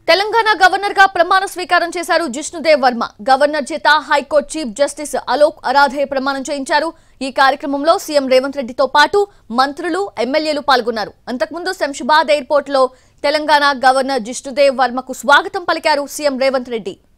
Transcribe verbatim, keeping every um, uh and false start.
Telangana governor గా ప్రమాణ స్వీకారం చేశారు జిష్ణు దేవ్ వర్మ. గవర్నర్ చేత high court chief justice Alok Aradhe ప్రమాణం చేయించారు. ఈ కార్యక్రమంలో సీఎం రేవంత్ రెడ్డితో పాటు మంత్రులు, ఎమ్మెల్యేలు పాల్గొన్నారు. అంతకుముందు శంషాబాద్ ఎయిర్పోర్ట్ లో తెలంగాణ గవర్నర్ జిష్ణు దేవ్ వర్మకు స్వాగతం పలికారు సీఎం రేవంత్ రెడ్డి.